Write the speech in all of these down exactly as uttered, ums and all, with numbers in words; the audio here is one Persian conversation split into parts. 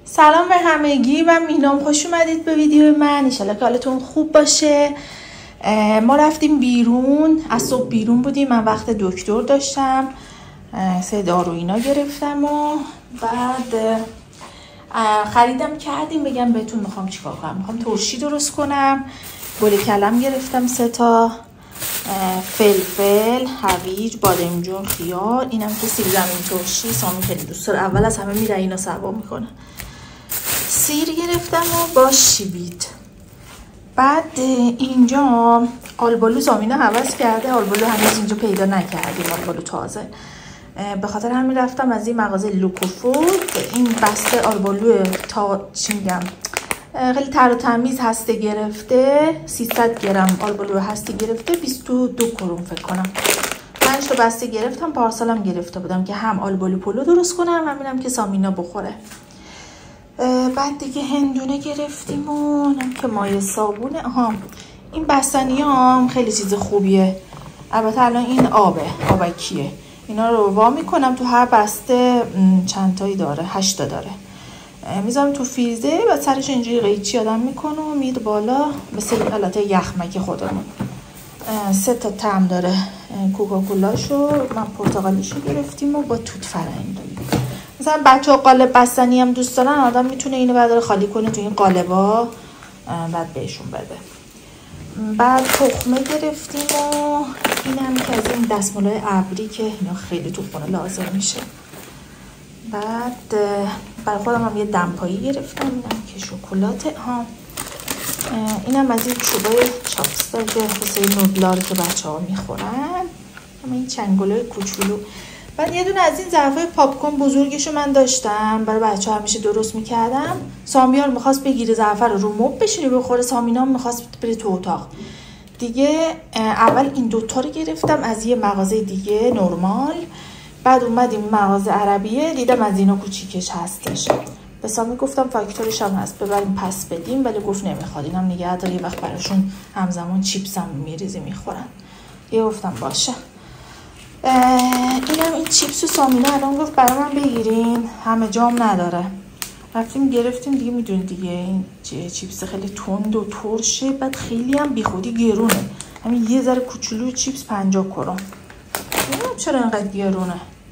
سلام به همگی، من مینام، خوش اومدید به ویدیو من. انشالله که حالتون خوب باشه. ما رفتیم بیرون، از صبح بیرون بودیم، من وقت دکتر داشتم، سه دارو اینا گرفتم و بعد خریدم کردیم. بگم بهتون میخوام چیکار کنم. میخوام ترشی درست کنم. گل کلم گرفتم سه تا، فلفل، هویج، بادمجون، خیار. اینم که سیب زمین ترشی سامی خیلی دوست داره، اول از همه میره اینا سوا میکنه. سیر گرفتم و با شیبیت. بعد اینجا آلبالو زامینه حوض کرده، آلبالو هنوز اینجا پیدا نکردیم، آلبالو تازه. به خاطر همین رفتم از این مغازه لوکوفود. این بسته آلبالو تا چی میگم خیلی تر و تمیز هسته گرفته، سیصد گرم آلبالو هسته گرفته، بیست و دو کرون فکر کنم. پنج تا بسته گرفتم، پارسالم گرفته بودم که هم آلبالو پلو درست کنم، همینم که سامینا بخوره. بعد دیگه هندونه گرفتیم و هم که مایه صابونه. آها این بستنی هم خیلی چیز خوبیه. البته الان این آبه، آبکیه. اینا رو وا میکنم تو هر بسته چند تایی داره، هشت تا داره. میذارم تو فریزر و سرش اینجوری قیچی آدم میکنه و میاد بالا مثل حالت یخمک خودمون. سه تا طعم داره کوکاکولاشو، من پرتقالیشو گرفتیم و با توت فرنگی. مثلا بچه‌ها قالب بستنی هم دوست دارن، آدم میتونه اینو بعد خالی کنه تو این قالبا بعد بهشون بده. بعد تخمه گرفتیم و اینم که از این دستمالای ابری که اینا خیلی تو خونه لازم میشه. بعد برای خودم هم یه دمپایی گرفتم، اینم که شکلاته. ها اینم از این چوبای چاپستاک واسه نودلار که بچه‌ها میخورن، همین این چنگولای کوچولو. بعد یه دونه از این ظرفای پاپ کورن بزرگشو من داشتم، برای بچه‌ها همیشه درست میکردم. سامیار میخواست بگیره ظرفا رو رو مبل بشینه بخوره، سامینا میخواست بره تو اتاق دیگه. اول این دوتا رو گرفتم از یه مغازه دیگه نرمال، بعد اومدیم مغازه عربیه، دیدم از اینا کوچیکش هستش. به سامی گفتم فاکتورش هم هست ببریم پس بدیم، ولی گفت نمیخواد، اینم نگه دار، یه وقت براشون همزمان چیپس هم میریزی میخورن. یه گفتم باشه. اینم این چیپس و سامینا الان گفت برای من بگیرین، همه جام نداره. رفتیم گرفتیم دیگه. میدونید دیگه این چیپس خیلی تند و ترشه، بعد خیلی هم بیخودی گرونه. همین یه ذره کوچولو چیپس پنجاه کرون. نمیدونم چرا اینقدر گرونه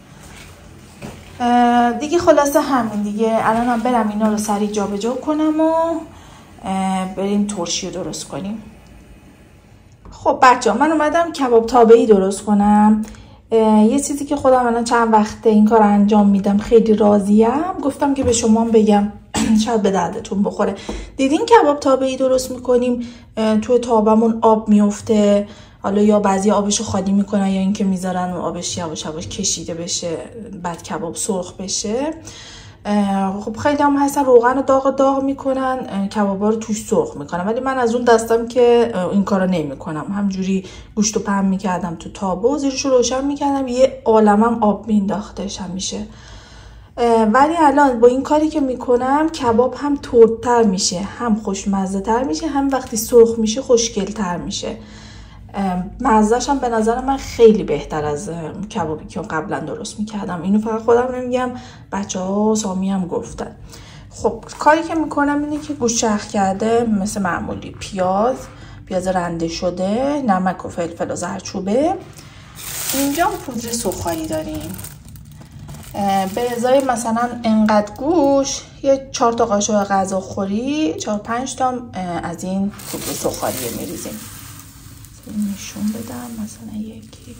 دیگه. خلاصه همین دیگه. الان هم برم اینا رو سریع جابجا کنم و بریم ترشی رو درست کنیم. خب بچه‌ها من اومدم کباب تابه‌ای درست کنم. یه چیزی که خودم الان چند وقته این کار انجام میدم، خیلی راضیم، گفتم که به شما بگم شاید به دردتون بخوره. دیدین کباب تابه‌ای درست میکنیم، توی تابمون آب میفته، حالا یا بعضی آبشو خالی میکنن یا اینکه میذارن و آبش یواش یواش کشیده بشه بعد کباب سرخ بشه. خب خیلی هم هستن روغن رو داغ داغ میکنن، کبابا رو توش سرخ میکنن، ولی من از اون دستم که این کارو نمیکنم. همجوری گوشتو پهن میکردم تو تابو، زیرشو روشن میکردم، یه عالمم آب مینداختش همیشه. ولی الان با این کاری که میکنم کباب هم تردتر میشه، هم خوشمزه تر میشه، هم وقتی سرخ میشه خوشگل تر میشه. مزه‌ش هم به نظر من خیلی بهتر از کبابی که قبلا درست میکردم. اینو فقط خودم نمیگم، بچه‌ها سامی هم گفتن. خب کاری که میکنم اینه که گوشت چرخ کرده مثل معمولی، پیاز پیاز رنده شده، نمک و فلفل و زردچوبه. اینجا پودر سوخاری داریم. به ازای مثلا انقدر گوش یه چهار تا قاشق غذاخوری، چهار پنج تا از این پودر سوخاری میریزیم. نشون بدم مثلا یکی.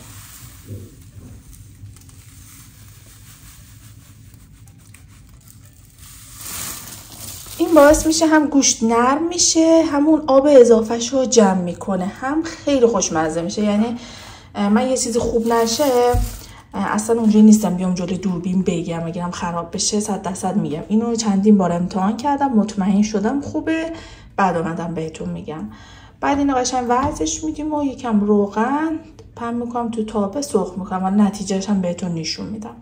این باعث میشه هم گوشت نرم میشه، همون آب اضافهش رو جمع میکنه، هم خیلی خوشمزه میشه. یعنی من یه چیزی خوب نشه اصلا اونجوری نیستم بیام جلوی دوربین بگم، اگرم خراب بشه صد درصد میگم. اینو چندین بار امتحان کردم، مطمئن شدم خوبه، بعد اومدم بهتون میگم. بعد اینو قشنگ ورزش میدیم و یکم روغن پهن میکنم تو تابه سرخ میکنم و نتیجهش هم بهتون نشون میدم.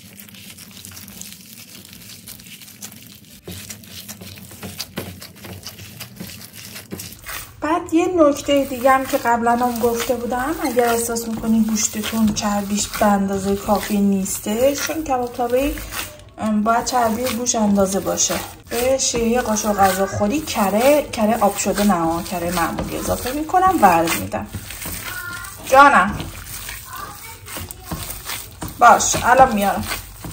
بعد یه نکته دیگه هم که قبلا هم گفته بودم، اگر احساس میکنین گوشتتون چربیش به اندازه کافی نیسته، چون کباب تابه‌ای باید چربی گوش اندازه باشه. به شیه قاشق غذاخوری کره کره آب شده نه کره معمولی اضافه میکنم ورز میدم. جانم باش الان میارم.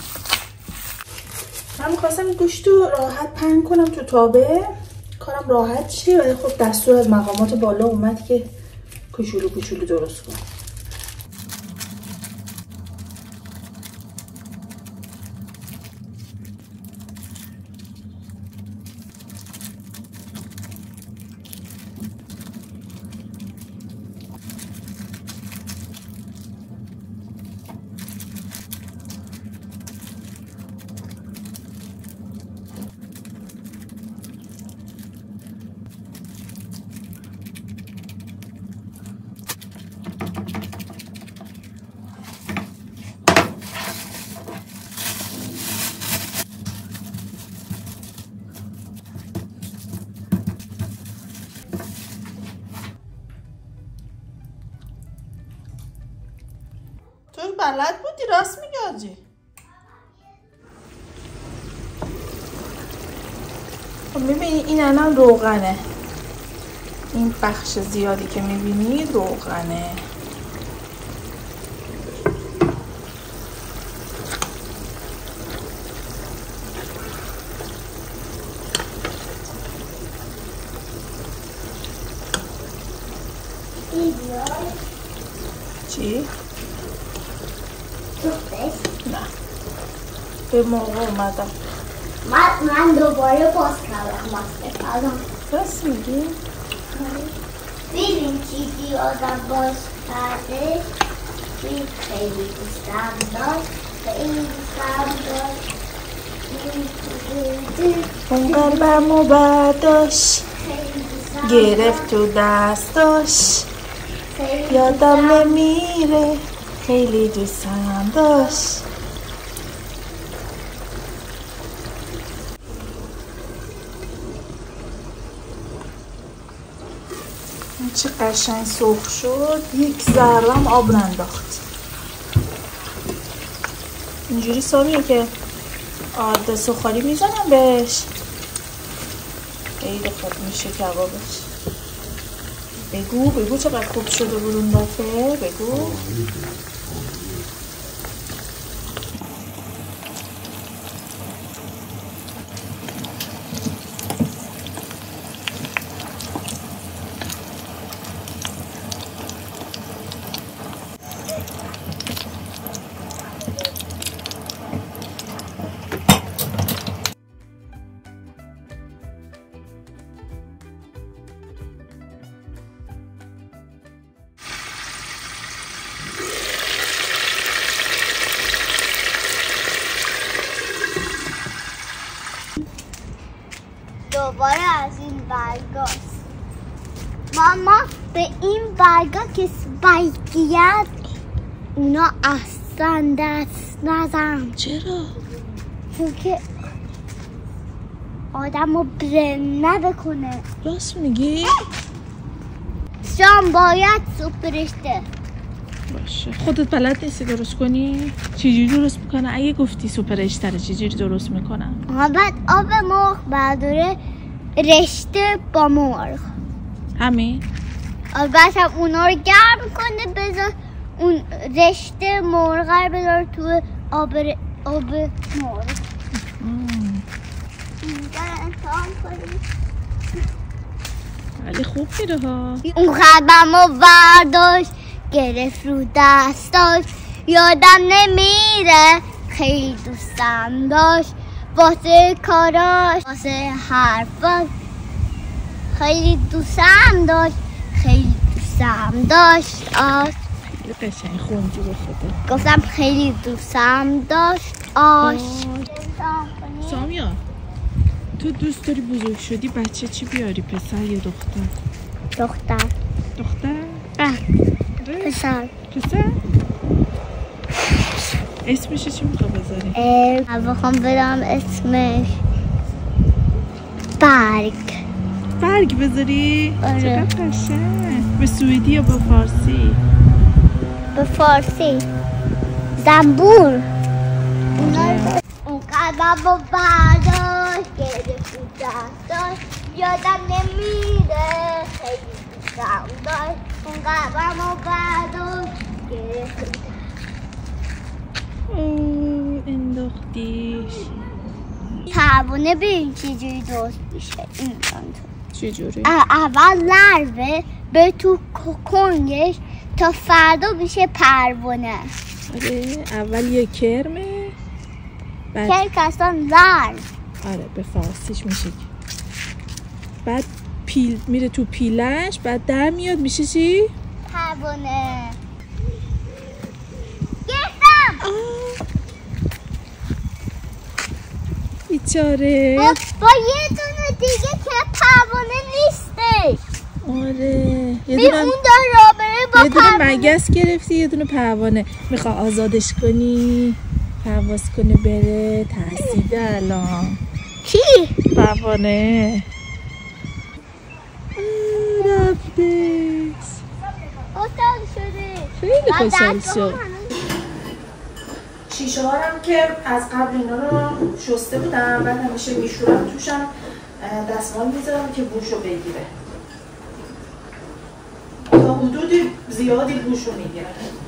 من میخواستم گوشت رو راحت پهن کنم تو تابه، کارم راحت شه، ولی خب دستور از مقامات بالا اومد که کوچولو کوچولو درست کنم. تو بلد بودی؟ راست میگی آجی؟ خب میبینی این الان روغنه، این بخش زیادی که میبینی روغنه. چی؟ نه به موقع اومدم. من من دوباره باز کردم ماسته کردم. راست میگی؟ ببین چیزی آدم باز کرده خیلی دوستم داشت، خیلی دوستم داشت. اون قلبمو برداشت گرفت تو دستاش، یادم نمیره خیلی دوستم داشت. چه قشنگ سرخ شد، یک ذره‌ام آب ننداخت. اینجوری سامیه که آرد سوخاری میزنم بهش، خیلی خوب میشه کبابش. بگو بگو چقدر خوب شده بود اون دفعه، بگو. دوباره از این برگاست. ماما به این برگا که سپایکیت اونا اصلا دست نزن. چرا؟ چون که آدم رو برنه بکنه. راست میگی؟ شام باید سوپ رشته باشه. خودت بلد نیستی درست کنی؟ چجوری درست میکنه؟ اگه گفتی سوپ رشته رو چجوری درست میکنن؟ بعد آب مرغ برداره رشته با مرغ همین؟ بعد هم اونا رو گرم کنه، بذار اون رشته مرغ رو بذار تو آب ر... آب مرغ. اینجا امتحان کنیم. ولی خوب میره ها. اون خبم رو برداشت گرفت رو دستاش، یادم نمیره خیلی دوستم داشت. واسه کاراش واسه حرفاش خیلی دوستم داشت، خیلی دوستم داشت. آش قشنگ خوندی به خدا. گفتم خیلی دوستم داشت. آش سامیا تو دوست داری بزرگ شدی بچه چی بیاری؟ پسر یا دختر؟ دختر. دختر؟ اه. پسر. پسر؟ اسمش چی میخوای بذاری؟ اه بخوام بدم اسمش برگ. برگ بذاری؟ آره. چقدر قشنگ. به سوئدی یا به فارسی؟ به فارسی. زنبور. اونا رو اونقدر قلبم و برداشت گرفت تو دستاش یادم نمیره خیلی دوستم داشت اون قلبم و برداشت گرفت اوه انداختیش. پروانه ببین چجوری درست میشه این چجوری؟ اول لرزه به تو کنگش تا فردا میشه پروانه. آره اول یه کرمه بعد کرم اصلا لرز. آره به فارسیش میشه بعد پیل میره تو پیلش بعد در میاد میشه چی؟ پروانه. گرفتم. بیچاره. با, با یه دونه دیگه که پروانه نیستش. آره یه دونه اون داره را بره با یه دونه پروانه. مگس گرفتی یه دونه پروانه میخوا آزادش کنی پرواز کنه بره ترسیده الان. کی؟ پروانه رفتش. خوشحال شده. خیلی خوشحال شد. شیشه ها هم که از قبل اینا رو شسته بودم بعد همیشه میشورم توشم دستمال میذارم که بوش رو بگیره تا حدود زیادی بوش رو میگیره.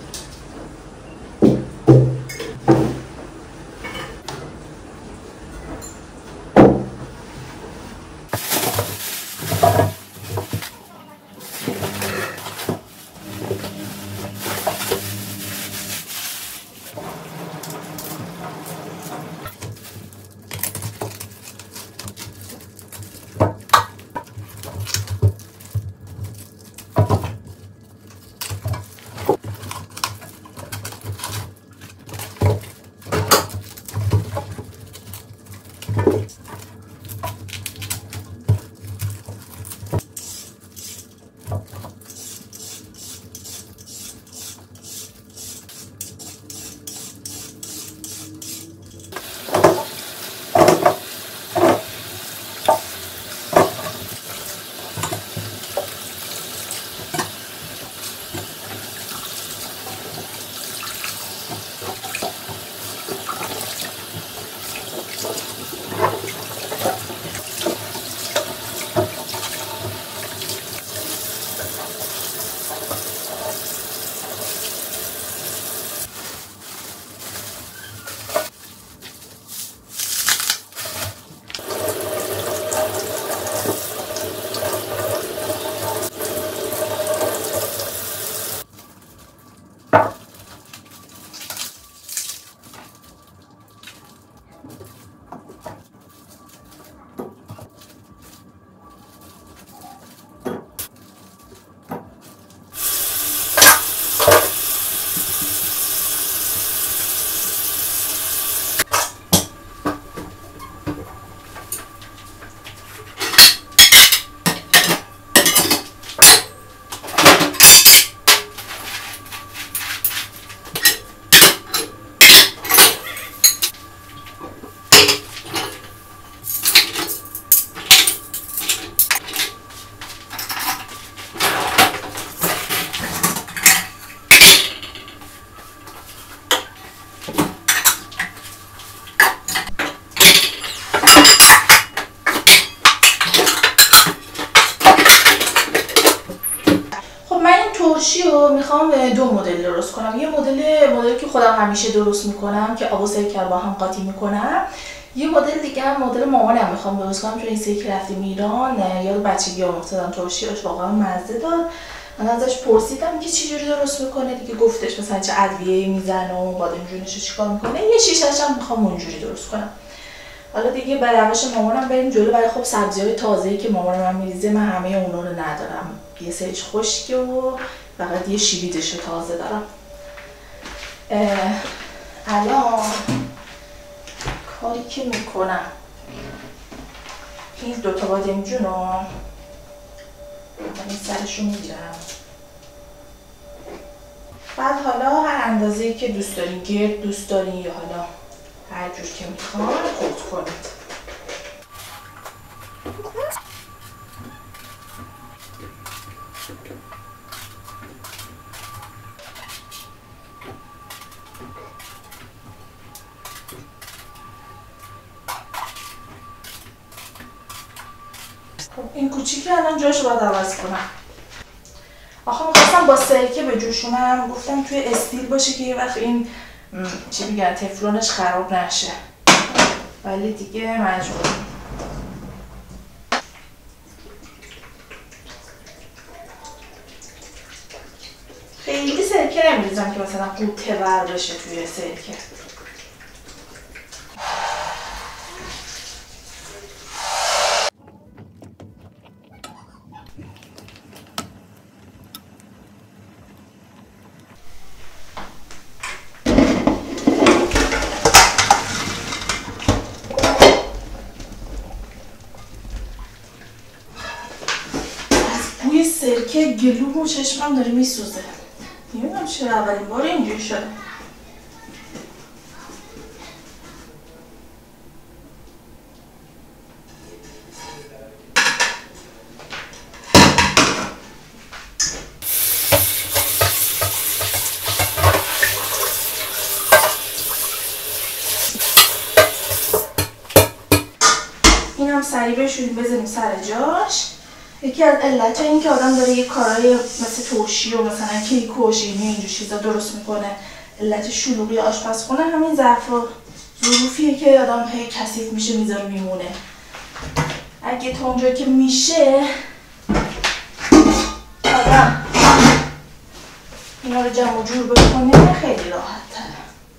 ترشی رو میخوام دو مدل درست کنم. یه مدل مدلی که خودم همیشه درست میکنم که آب و سرکه با هم قاطی میکنم. یه مدل دیگه هم مدل مامانم میخوام درست کنم چون این سری که رفتیم ایران یاد بچگی آموختم ترشیاش واقعا مزه داد. من ازش پرسیدم که چجوری درست میکنه دیگه گفتش مثلا چه ادویه‌ای میزنه و بادمجونش چیکار میکنه. یه شیشه‌ش هم میخوام اونجوری درست کنم. حالا دیگه به روش مامانم بریم جلو. برای خب سبزی‌های تازه‌ای که مامانم من میریزه من همه اونا رو ندارم. یه سریش خشکه و فقط یه شیلیدش رو تازه دارم. الان کاری که میکنم این دوتا بادمجون رو این سرش رو میگیرم. بعد حالا هر اندازه‌ای که دوست دارین گرد دوست دارین یا حالا هر جور که میخوام قورت کنید. خب این کوچیکه الان جاشو باید عوض کنم. آخه میخواستم با سرکه بجوشونم، گفتم توی استیل باشه که یه وقت این چی میگن تفلونش خراب نشه، ولی دیگه مجبورم. خیلی سرکه نمیریزم که مثلا قوطه ور بشه توی سرکه. سرکه گلوم و چشمم داره میسوزه. نمیدونم چرا اولین بار اینجوری شده. اینم سریع بشوریم بزنیم سر جاش. یکی از علت این که آدم داره یه کارهای مثل ترشی و مثلا کیک و شیرینی اینجور چیزا درست میکنه، علت شلوغی آشپزخونه همین ظرف و ظروفیه که آدم هی کثیف میشه میذاره میمونه. اگه تا اونجا که میشه آدم اینا رو جمع و جور بکنه خیلی راحت تره.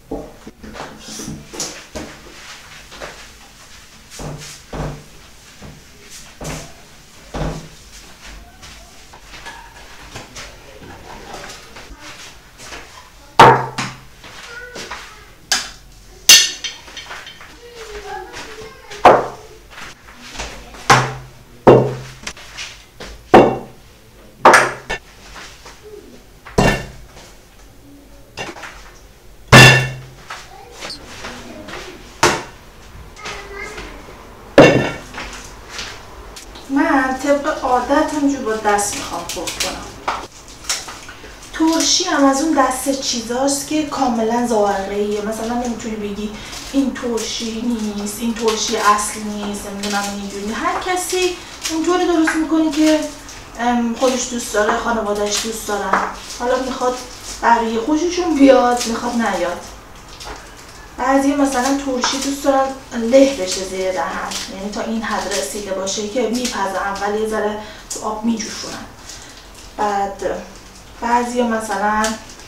من طبق عادت همجور با دست میخوام پخت کنم. ترشی هم از اون دسته چیزاست که کاملا ذائقه‌ایه. مثلا نمیتونی بگی این ترشی نیست، این ترشی اصلی نیست، نمیدونم اینجوری. هر کسی اونطوری درست میکنه که خودش دوست داره، خانوادهش دوست دارن. حالا میخواد بقیه خوششون بیاد، میخواد نیاد. بعضی مثلا ترشی دوست دارن له بشه زیر دهن، یعنی تا این حد رسیده باشه که میپزن ولی یه ذره تو آب میجوشونن. بعد بعضی مثلا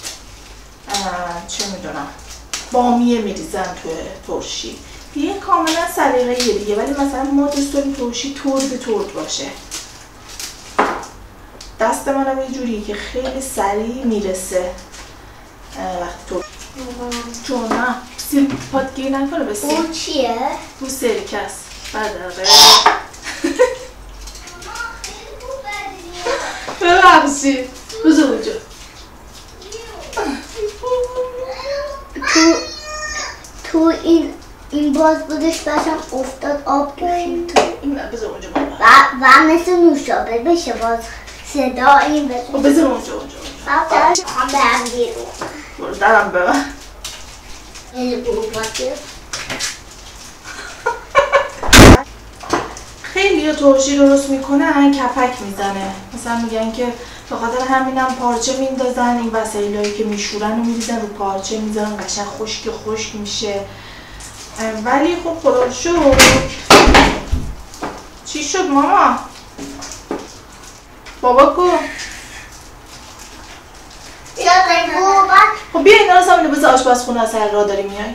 چه میدونم بامیه میریزن توی ترشی، یه کاملا سلیقه یه دیگه. ولی مثلا ما دوست داریم ترشی ترد ترد باشه. دست منم یه جوریه که خیلی سریع میرسه وقتی ترشی. چون نه سیر پات گیر نکنه بسید. اون چیه؟ اون سرکه است. بدقه ببخشید بزر اونجا. تو تو این این باز بودش باشم افتاد آب کشید. این بزر اونجا بابا. و و مثل نوشابه بشه باز صدا این بزر. بزر اونجا اونجا. بابا هم برم بیرون. برو درم ببر. خیلی ها ترشی درست میکنن کپک میزنه. مثلا میگن که به خاطر همینم پارچه میندازن، این وسایلایی که میشورن و میریزن رو پارچه میذارن قشنگ خشک خشک میشه. ولی خب خدا رو شکر. چی شد ماما؟ بابا کو؟ خب بیا اینا رو سامنه بذار آشپزخونه سر راه داری میای.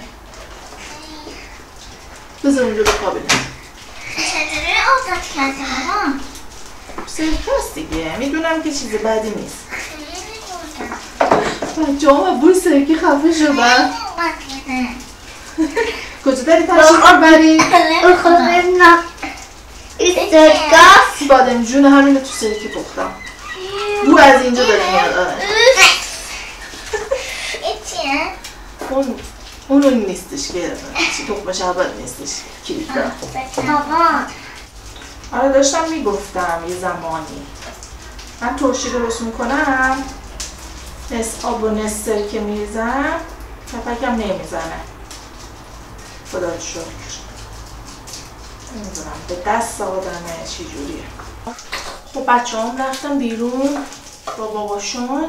بذار اونجا رو کابل. چطوری عادت کردی ماما؟ سرکست دیگه، میدونم که چیز بدی نیست. بچه ها بوی سرکی خفه شدن. کجا داری تشریف ببری؟ نه این سرکست بادم جون همینو تو سرکی پختم. بو از اینجا داره میاد. آره این چیه؟ اون اونو نیستش که چی تخم شربت نیستش کلیک دارم. آره داشتم میگفتم یه زمانی من ترشی درست میکنم، نصف آب و نصف سرکه میریزم، کپکم نمیزنه. خدا رو شکر. نمیدونم به دست آدمه چی جوریه. خب بچه هم رفتم بیرون با باباشون.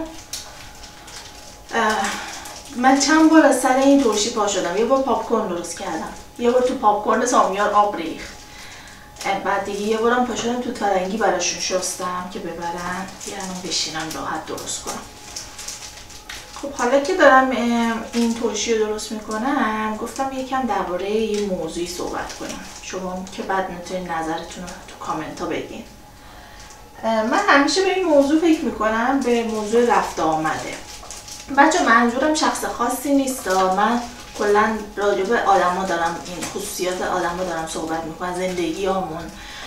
من چند بار از سر این ترشی پا شدم. یه بار پاپکورن درست کردم، یه بار تو پاپکورن سامیار آب ریخت، بعد دیگه یه بارم پا شدم تو فرنگی براشون شستم که ببرن بیارم بشینم راحت درست کنم. خب حالا که دارم این ترشی رو درست میکنم گفتم یکم درباره یه موضوعی صحبت کنم، شما که بعد میتونید نظرتون رو تو کامنت ها بگین. من همیشه به این موضوع فکر میکنم، به موضوع رفت آمده. بچه منظورم شخص خاصی نیست، من کلا راجع به آدما دارم، این خصوصیات آدما دارم صحبت میکنم، زندگیامون.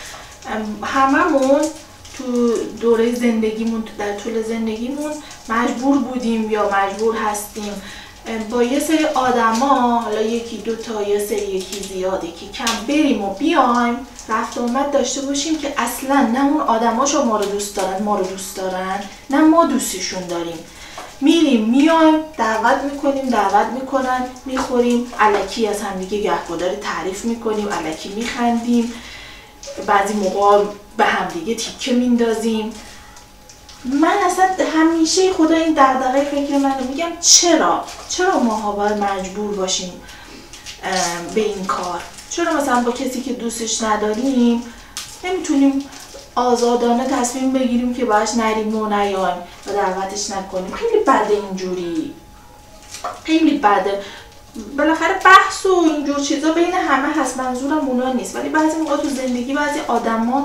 هممون تو دوره زندگیمون، در طول زندگیمون مجبور بودیم یا مجبور هستیم با یه سری آدما، حالا یکی دو تا یا سری یکی زیاد یکی کم، بریم و بیایم، رفت و آمد داشته باشیم که اصلا نه اون آدماشو ما رو دوست دارن ما رو دوست دارن نه ما دوستشون داریم. میریم میایم، دعوت میکنیم دعوت میکنن، میخوریم، الکی از همدیگه گهگداری تعریف میکنیم، الکی میخندیم، بعضی موقع به همدیگه تیکه میندازیم. من اصلا همیشه خدا این دغدغه فکر منو میگم چرا چرا ماها باید مجبور باشیم به این کار؟ چرا مثلا با کسی که دوستش نداریم نمیتونیم آزادانه تصمیم بگیریم که باهاش نریم و نیایم و دعوتش نکنیم؟ خیلی بده اینجوری، خیلی بده. بالاخره بحث و اینجور چیزا بین همه هست، منظورم اونا نیست، ولی بعضی موقع تو زندگی بعضی آدما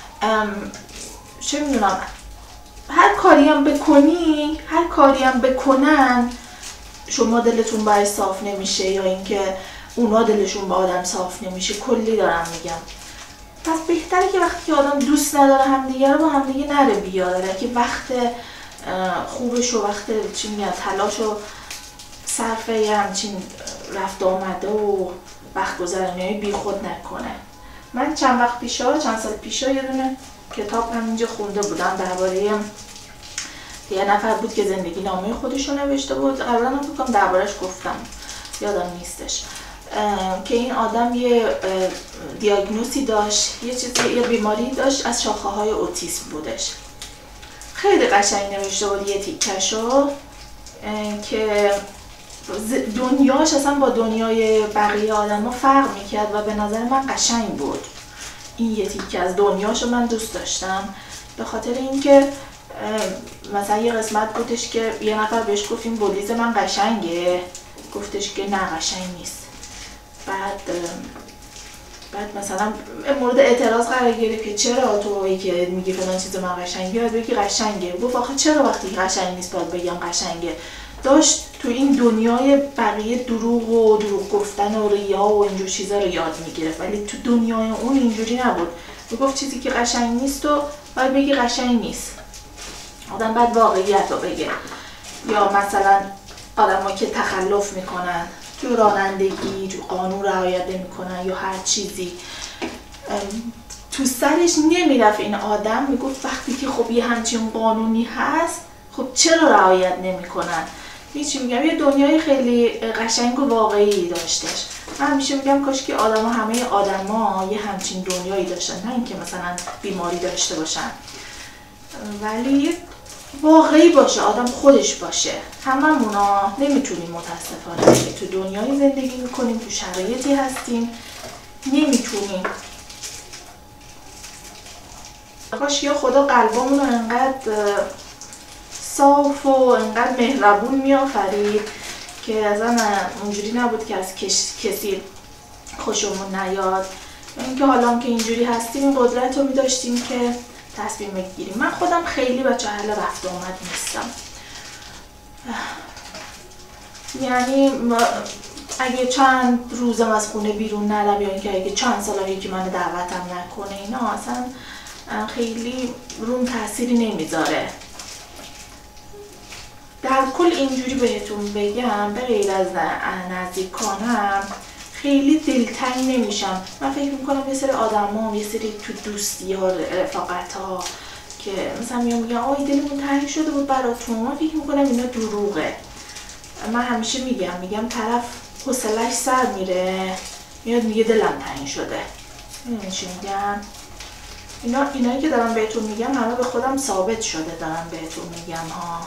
چه میدونم هر کاری هم بکنی، هر کاری هم بکنن شما دلتون باید صاف نمیشه یا اینکه اونا دلشون با آدم صاف نمیشه. کلی دارم میگم. پس بهتره که وقتی که آدم دوست نداره همدیگه رو با همدیگه نره بیاره، که وقت خوبش و وقت چی میگن تلاش و صرف یه همچین رفت آمده و وقت گذرانی های بی خود نکنه. من چند وقت پیشا چند سال پیشا یه دونه کتاب همینجا خونده بودم درباره یه نفر بود که زندگی نامه خودش رو نوشته بود. قبلا هم بکنم دربارش گفتم یادم نیستش که این آدم یه دیاگنوزی داشت، یه چیزی یه بیماری داشت، از شاخه های اوتیسم بودش. خیلی قشنگ نوشته بود یه تیکشو که دنیاش اصلا با دنیای بقیه آدم ها فرق میکرد و به نظر من قشنگ بود. این یه تیکه از دنیاشو من دوست داشتم به خاطر اینکه مثلا یه قسمت بودش که یه نفر بهش گفت این بولیز من قشنگه، گفتش که نه قشنگ نیست. بعد بعد مثلا مورد اعتراض قرار گرفت که چرا تو که میگی فلان چیز من قشنگه باید بگی قشنگه. گفت آخه چرا وقتی قشنگ نیست باید بگم قشنگه؟ داشت تو این دنیای بقیه دروغ و دروغ گفتن و ریا و اینجور چیزا رو یاد میگرفت، ولی تو دنیای اون اینجوری نبود. میگفت چیزی که قشنگ نیست و باید بگی قشنگ نیست. آدم باید واقعیت رو بگه. یا مثلا آدم ها که تخلف میکنن تو رانندگی، تو قانون رعایت نمیکنن یا هر چیزی، تو سرش نمیرفت این آدم. میگفت وقتی که خب یه همچین قانونی هست خب چرا رعایت نمیکنن؟ هیچی میگم یه دنیای خیلی قشنگ و واقعی داشتش. من همیشه میگم کاش که آدما همه آدما یه همچین دنیایی داشتن، نه اینکه مثلا بیماری داشته باشن، ولی واقعی باشه، آدم خودش باشه. هممونا نمیتونیم متاسفانه که تو دنیای زندگی میکنیم، تو شرایطی هستیم نمیتونیم. کاش یا خدا قلبمون رو انقدر صاف و انقدر مهربون میآفرید که اصلا اونجوری نبود که از کسی خوشمون نیاد. اینکه حالا که اینجوری هستیم این قدرت رو میداشتیم که تصمیم بگیریم. من خودم خیلی بچه اهل رفت آمد نیستم، یعنی اگه چند روزم از خونه بیرون نرم یا اینکه اگه چند سال یکی من دعوتم نکنه اینا اصلا خیلی روم تأثیری نمیذاره. در کل اینجوری بهتون بگم به غیر از نزدیکانم خیلی دلتنگ نمیشم. من فکر میکنم یه سری آدم ها یه سری تو دوستی ها رفاقت ها که مثلا میام میگم آی دلمون تنگ شده بود براتون، من فکر میکنم اینا دروغه. من همیشه میگم میگم طرف حوصله‌اش سر میره میاد میگه دلم تنگ شده، میدونی چی میگم؟ اینا اینایی که دارم بهتون میگم همه به خودم ثابت شده دارم بهتون میگم ها.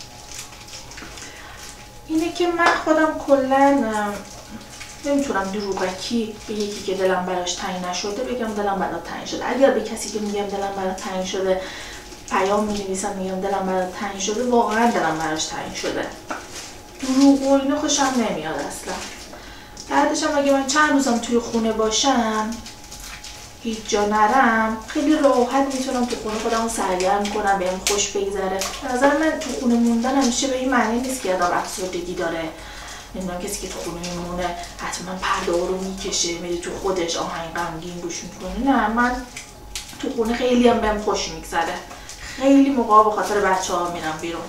اینه که من خودم کلا نمیتونم دروغکی به یکی که دلم براش تنگ نشده بگم دلم برات تنگ شده. اگر به کسی که میگم دلم برات تنگ شده پیام می‌نویسم میگم دلم برات تنگ شده، واقعا دلم براش تنگ شده. دروغ و اینا خوشم نمیاد اصلا. بعدش هم اگه من چند روزم توی خونه باشم هیچ جا نرم، خیلی راحت میتونم تو خونه خودمو سرگرم کنم، بهم خوش بگذره. به نظر من تو خونه موندن همیشه به این معنی نیست که آدم افسردگی داره. نمیدونم کسی که تو خونه میمونه حتما پرده رو میکشه میره تو خودش آهنگ غمگین گوش میکنه. نه، من تو خونه خیلی هم بهم خوش میگذره. خیلی موقعا به خاطر بچه‌ها میرم بیرون.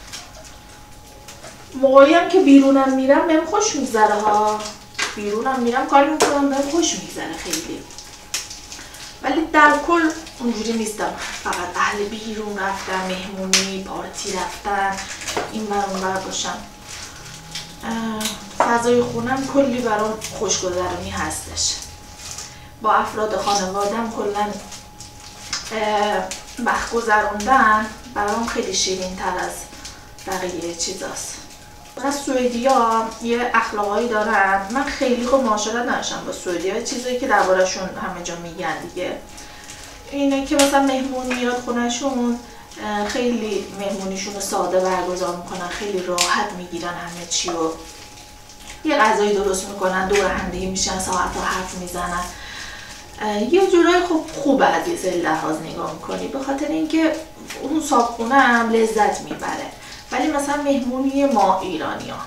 موقعی هم که بیرونم میرم بهم خوش میگذره ها. بیرونم میرم کاری میکنم بهم خوش میگذره خیلی. ولی در کل اونجوری نیستم فقط اهل بیرون رفتن، مهمونی، پارتی رفتن، این ور اون ور باشم. فضای خونم کلی برام خوشگذرونی هستش. با افراد خانوادم کلا وقت گذروندن برام خیلی شیرین تر از بقیه چیزاست. از سوئدیا یه اخلاقایی دارن. من خیلی خوب معاشرت نداشتم با سوئدیا، چیزایی که دربارشون همه جا میگن دیگه اینه که مثلا مهمون میاد خونهشون خیلی مهمونیشون رو ساده برگزار میکنن، خیلی راحت میگیرن همه چی و یه غذایی درست میکنن، دور هم دیگه میشن ساعت‌ها حرف میزنن. یه جورایی خوب خوبه از یه سری لحاظ نگاه میکنی، به خاطر اینکه اون صابخونه هم لذت میبره. ولی مثلا مهمونی ما ایرانی ها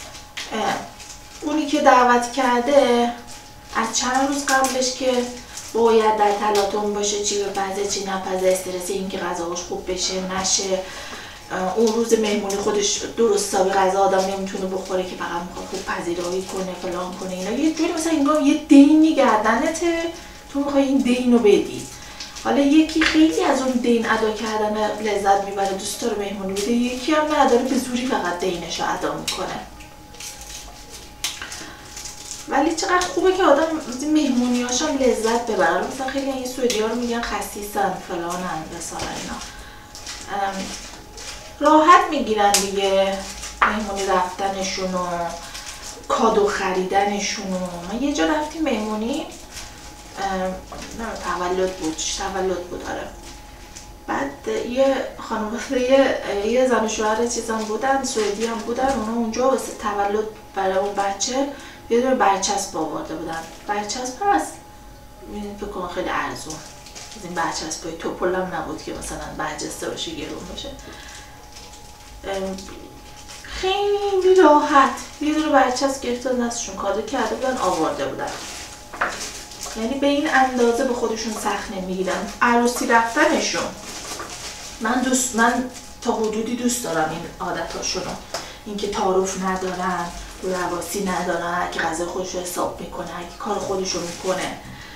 اونی که دعوت کرده از چند روز قبلش که باید در تلاطم باشه، چی بپزه چی نپزه، استرس این که غذاش خوب بشه نشه، اون روز مهمونی خودش درست حسابی غذا آدم نمیتونه بخوره که فقط میخواد خوب پذیرایی کنه فلان کنه. اینا یه جوری مثلا انگار یه دینی گردنته، تو میخوای این دین رو بدی. حالا یکی خیلی از اون دین ادا کردن لذت میبره، دوست داره مهمونی بده، یکی هم نداره به زوری فقط دینش رو ادا میکنه. ولی چقدر خوبه که آدم مهمونیاش هم لذت ببره. مثلا خیلی این سوئدی‌ها رو میگن خسیسن فلانن بسارن اینا، راحت میگیرن دیگه مهمونی رفتنشون و کادو خریدنشون. من یه جا رفتیم مهمونی، نه تولد بود تولد بود آره. بعد یه خانواده یه, یه زن و شوهر چیزام بودن، سوئدی هم بودن، اونا اونجا واسه تولد برای اون بچه یه دونه برچسب آورده بودن. برچسب هست فکر کنم خیلی ارزون، از این برچسبای توپل هم نبود که مثلا برجسته باشه گرون باشه. خیلی راحت یه دونه برچسب گرفتن دستشون کادو کرده بودن آورده بودن. یعنی به این اندازه به خودشون سخت نمیگیرن. عروسی رفتنشون من دوست من تا حدودی دوست دارم این عادتاشونو، اینکه تعارف ندارن، رو رواسی ندارن، که غذا خودش رو حساب میکنه، که کار خودش رو میکنه.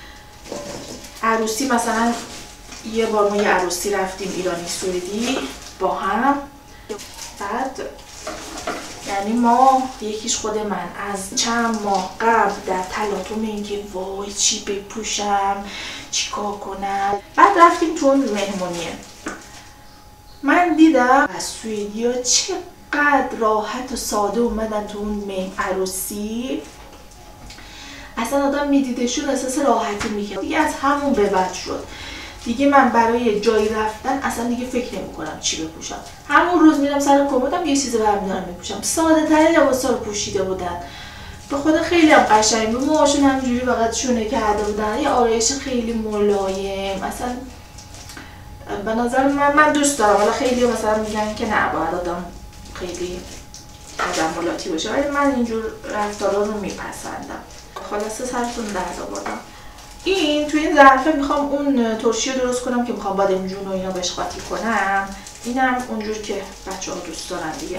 عروسی مثلا یه بار ما یه عروسی رفتیم ایرانی سوئدی با هم، بعد یعنی ما یکیش خود من از چند ماه قبل در تلاطم اینکه وای چی بپوشم چی کار کنم. بعد رفتیم تو اون مهمونیه، من دیدم از سوئدی ها چقدر راحت و ساده اومدن تو اون عروسی. اصلا آدم میدیدشون احساس راحتی میکرد. دیگه از همون به بعد شد دیگه من برای جایی رفتن اصلا دیگه فکر نمی کنم چی بپوشم. همون روز میرم سر کمدم یه چیزی برمیدارم میپوشم. ساده ترین لباسا رو پوشیده بودن، به خدا خیلی هم قشنگ بود. موهاشون همینجوری فقط شونه کرده بودن، یه آرایش خیلی ملایم. مثلا به نظر من من دوست دارم. حالا خیلی مثلا میگن که نه باید آدم خیلی آدم بلاتی باشه، ولی من اینجور رفتارا رو میپسندم. خلاصه سرتون درد آوردم. این تو این ظرفه میخوام اون ترشی رو درست کنم که میخوام بادمجون و اینا بهش قاطی کنم. اینم اونجور که بچه ها دوست دارن دیگه.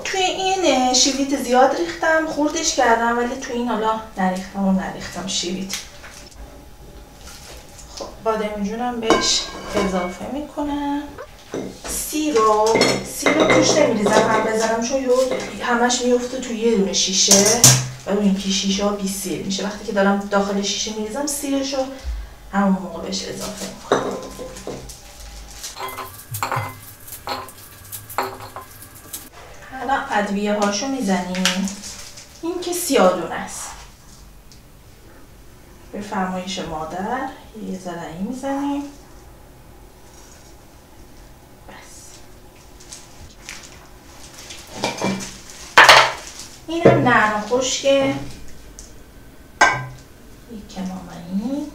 توی این شیویت زیاد ریختم، خوردش کردم، ولی توی این حالا نریختم و نریختم شیویت. خب بادمجونم بهش اضافه میکنم. سی رو سی رو توش نمیریزم هم بزنم، چون همش میفته توی یه دونه شیشه و روی اینکه شیشه ها بی سیر میشه. وقتی که دارم داخل شیشه میریزم سیرش رو همون موقع بهش اضافه میکنم. حالا ادویه هاشو میزنیم. این که سیادون است، به فرمایش مادر یه ذره این میزنیم. اینم نرم و خشکه، یک کمامنی.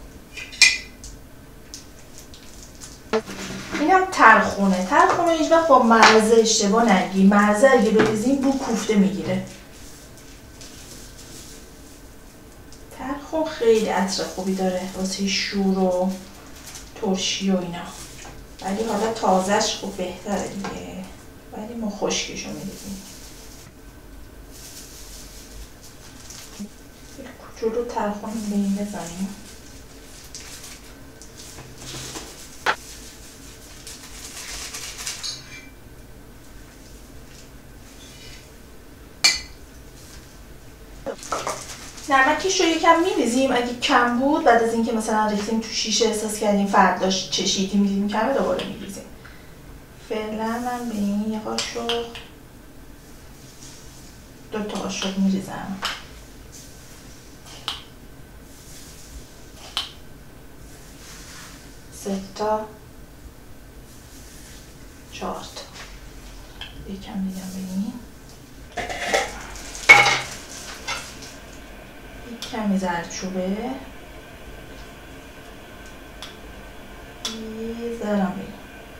اینم ترخونه. ترخونه هیچ وقت با مرزه اشتباه نگی. مرزه اگه بریزیم بو کوفته میگیره. ترخون خیلی عطر خوبی داره واسه شور و ترشی و اینا، ولی حالا تازهش خوب بهتره دیگه، ولی ما خشکشو میریزیم. جلو ترخون به این بزنیم. نمکش رو یکم میریزیم، اگه کم بود بعد از اینکه مثلا ریختیم تو شیشه احساس کردیم فرداش چشیدیم دیدیم کمه دوباره میریزیم. فعلا من به این یه قاشق دو تا قاشق میریزم. سه تا چهار تا یکم میدم به این. یک کمی زردچوبه، یه ذرم به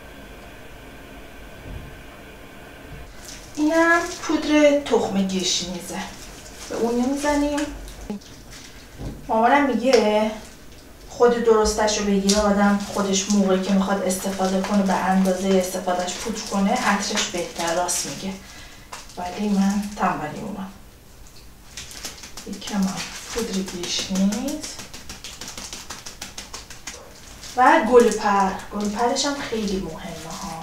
این. اینم پودر تخم گشنیزه، به اون میزنیم. مامانم میگه خود درستش رو بگیره آدم خودش موقعی که میخواد استفاده کنه به اندازه استفادهش پودر کنه عطرش بهتر. راست میگه، ولی من تنبلی اونم. یکم پودر گشنیز و گلپر. گلپرش هم خیلی مهمه ها،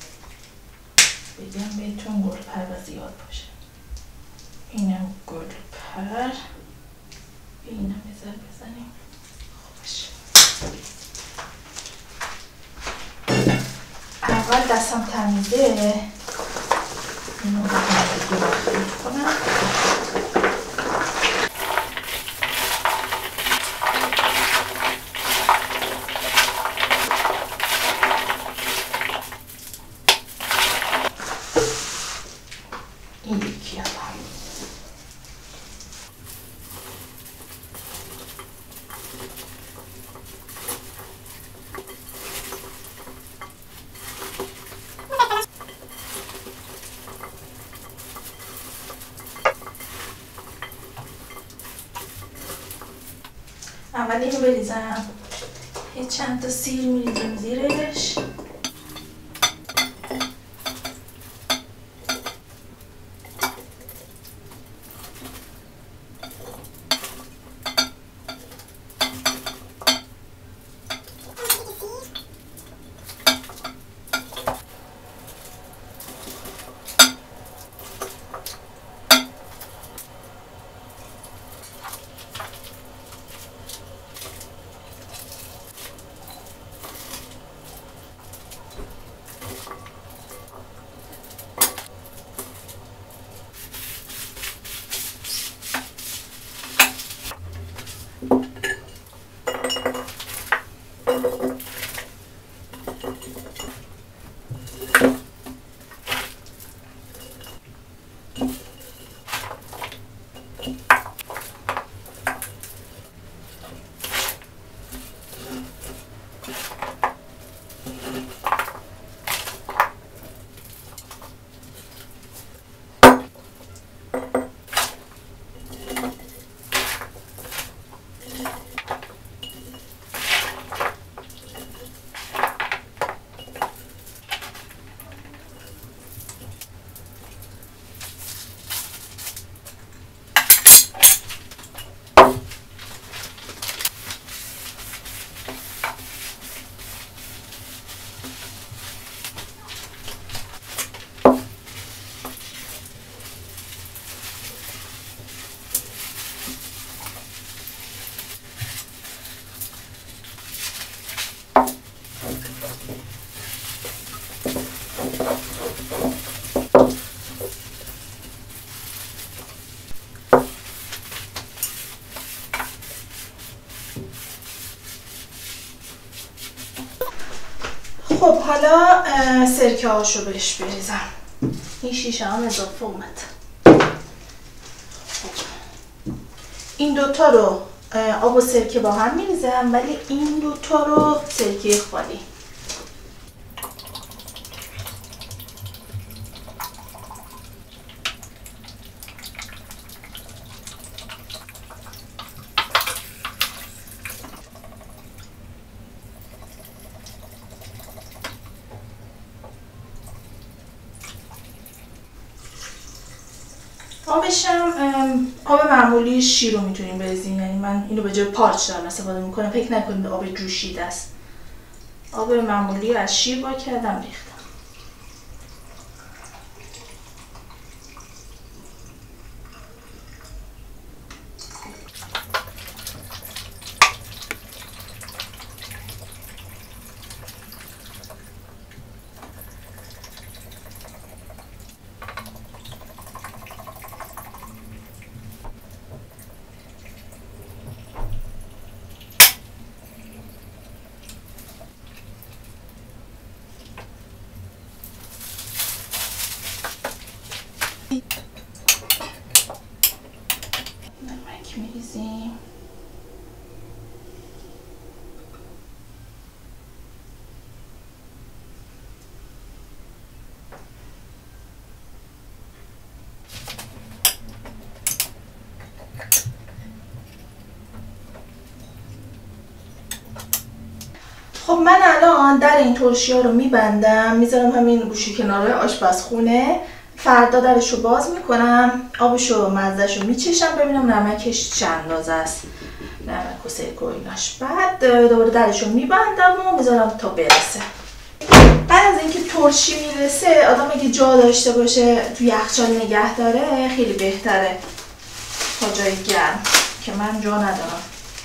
بگم بهتون گلپر و زیاد باشه. اینم گلپر، اینم بذار بزنیم. اول دستم تمیزه، اینو رو داخل کنم. این یکی هم اول اینو بریزم، یه چند تا سیر میریزیم زیرش. خب حالا سرکه هاشو بهش بریزم. این شیشه هم اضافه اومد. خب. این دوتا رو آب و سرکه با هم میریزم، ولی این دوتا رو سرکه خالی. آبشم آب معمولی شیر رو میتونیم بریزیم، یعنی من اینو به جای پارچ دارم استفاده میکنم. فکر نکنید به آب جوشیده است. آب معمولی از شیر با کردم ریختم. نمک میریزیم. خب من الان در این ترشی ها رو میبندم، میذارم همین گوشه کناره آشپزخونه. فردا درش رو باز میکنم، آبش و مزهش رو میچشم ببینم نمکش چه اندازه است، نمک و سرکه و ایناش. بعد دوباره درش رو میبندم و میذارم تا برسه. بعد از اینکه ترشی میرسه، آدم اگه جا داشته باشه تو یخچال نگه داره خیلی بهتره تا جای گرم، که من جا ندارم.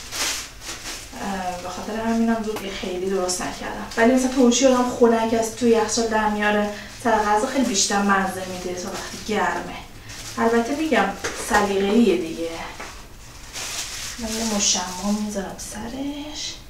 به خاطر همینم زود خیلی درست نکردم. ولی مثلا ترشی رو هم خنک از توی یخچال در میاره، سر غذا خیلی بیشتر مزه میده تا وقتی گرمه. البته میگم سلیقه‌ایه دیگه. من یه مشمع میذارم سرش.